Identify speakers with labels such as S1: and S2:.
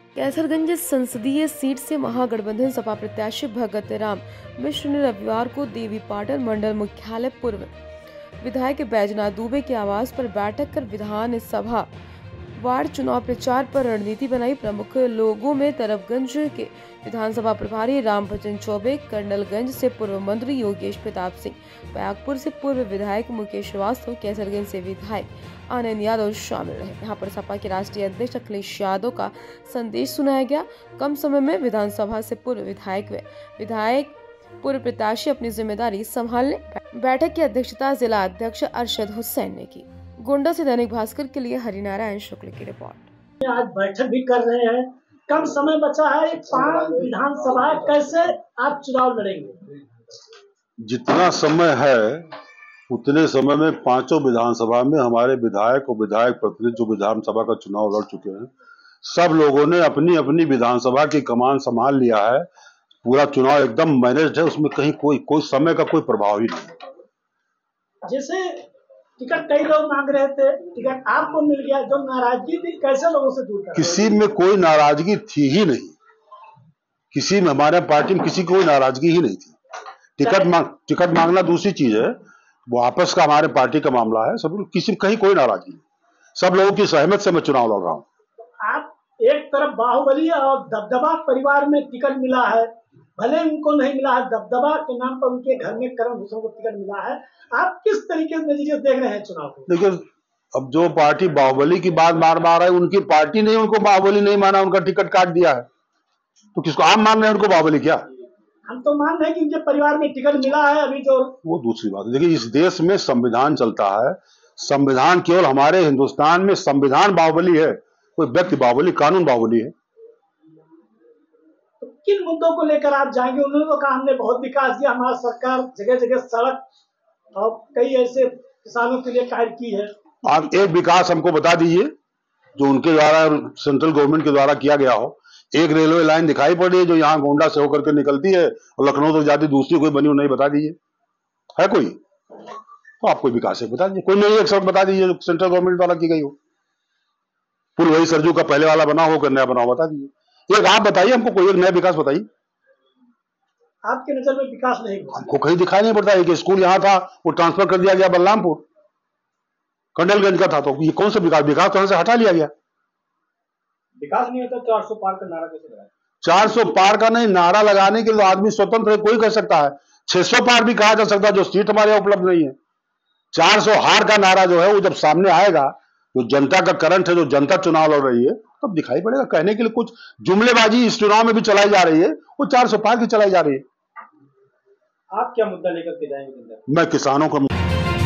S1: कैसरगंज संसदीय सीट से महागठबंधन सपा प्रत्याशी भगत राम मिश्र ने रविवार को देवीपाटन मंडल मुख्यालय पूर्व विधायक बैजनाथ दुबे के आवास पर बैठक कर विधानसभा वार्ड चुनाव प्रचार पर रणनीति बनाई। प्रमुख लोगों में तरफगंज के विधानसभा प्रभारी रामभजन चौबे, कर्नलगंज से पूर्व मंत्री योगेश प्रताप सिंह, बैरागपुर से पूर्व विधायक मुकेश श्रीवास्तव, कैसरगंज से विधायक आनंद यादव शामिल रहे। यहाँ पर सपा के राष्ट्रीय अध्यक्ष अखिलेश यादव का संदेश सुनाया गया। कम समय में विधानसभा से पूर्व विधायक पूर्व प्रत्याशी अपनी जिम्मेदारी संभालने। बैठक की अध्यक्षता जिला अध्यक्ष अरशद हुसैन ने की। गोंडा से दैनिक भास्कर के लिए हरिनारायण शुक्ल की रिपोर्ट।
S2: आज बैठक भी कर रहे हैं, कम समय बचा है, 5 विधानसभा, कैसे आप चुनाव लड़ेंगे?
S3: जितना समय है उतने समय में 5 विधानसभा में हमारे विधायक और विधायक प्रतिनिधि जो विधानसभा का चुनाव लड़ चुके हैं, सब लोगों ने अपनी अपनी विधानसभा की कमान संभाल लिया है। पूरा चुनाव एकदम मैनेज्ड है, उसमें कहीं कोई समय का कोई प्रभाव ही नहीं।
S2: जैसे टिकट कई लोग मांग रहे थे, टिकट आपको मिल गया, जो नाराजगी थी कैसे लोगों से दूर कर? किसी
S3: में कोई नाराजगी थी ही नहीं, किसी में हमारे पार्टी में किसी की कोई नाराजगी ही नहीं थी। टिकट मांगना दूसरी चीज है, वो आपस का हमारे पार्टी का मामला है। सब किसी कहीं कोई नाराजगी नहीं, सब लोगों की सहमत से मैं चुनाव लड़ रहा हूँ।
S2: आप एक तरफ बाहुबली और दबदबा परिवार में टिकट मिला है, भले उनको नहीं मिला है, दबदबा के नाम पर उनके घर में करण भूषण को टिकट मिला है। आप किस तरीके से नतीजे देख रहे हैं चुनाव को?
S3: देखिए, अब जो पार्टी बाहुबली की बात बार बार है, उनकी पार्टी ने उनको बाहुबली नहीं माना, उनका टिकट काट दिया है, तो किसको आप मान रहे हैं उनको बाहुबली? क्या
S2: हम तो मान रहे हैं कि उनके परिवार में टिकट मिला है। अभी जो
S3: वो दूसरी बात है। देखिए, इस देश में संविधान चलता है, संविधान केवल हमारे हिंदुस्तान में संविधान बाहुबली है, कोई व्यक्ति बाहुबली, कानून बाहुबली है।
S2: तो किन मुद्दों को लेकर आप जाएंगे? उन्होंने तो कहा हमने बहुत विकास किया, हमारा सरकार जगह जगह सड़क और कई ऐसे किसानों के लिए कार्य की है।
S3: आप एक विकास हमको बता दीजिए जो उनके द्वारा सेंट्रल गवर्नमेंट के द्वारा किया गया हो। एक रेलवे लाइन दिखाई पड़ी है जो यहाँ गोंडा से होकर के निकलती है और लखनऊ तक जाती, दूसरी कोई बनी हो नहीं, बता दीजिए। है कोई? तो आप कोई विकास है बता दीजिए। कोई नहीं, एक सड़क बता दीजिए जो सेंट्रल गवर्नमेंट द्वारा की गई हो। पुल वही सरजू का पहले वाला बना हो, नया बना हो, बता दीजिए। एक आप बताइए हमको, कोई एक नया विकास बताइए।
S2: आपके नजर में विकास नहीं हुआ?
S3: हमको कहीं दिखाई नहीं पड़ता है कि स्कूल यहाँ था, वो ट्रांसफर कर दिया गया बलरामपुर, कर्नलगंज का था, तो ये कौन सा विकास तो से हटा लिया गया।
S2: विकास नहीं होता 400 पार का नारा कैसे लगाया?
S3: 400 पार का नहीं, नारा लगाने के लिए आदमी स्वतंत्र है, कोई कह सकता है। 600 पार भी कहा जा सकता है, जो सीट हमारे यहाँ उपलब्ध नहीं है। 400 हार का नारा जो है वो जब सामने आएगा, जो जनता का करंट है, जो जनता चुनाव लड़ रही है, तब दिखाई पड़ेगा। कहने के लिए कुछ जुमलेबाजी इस चुनाव में भी चलाई जा रही है, वो 400 पार की चलाई जा रही है।
S2: आप क्या मुद्दा लेकर के जाएंगे?
S3: मैं किसानों का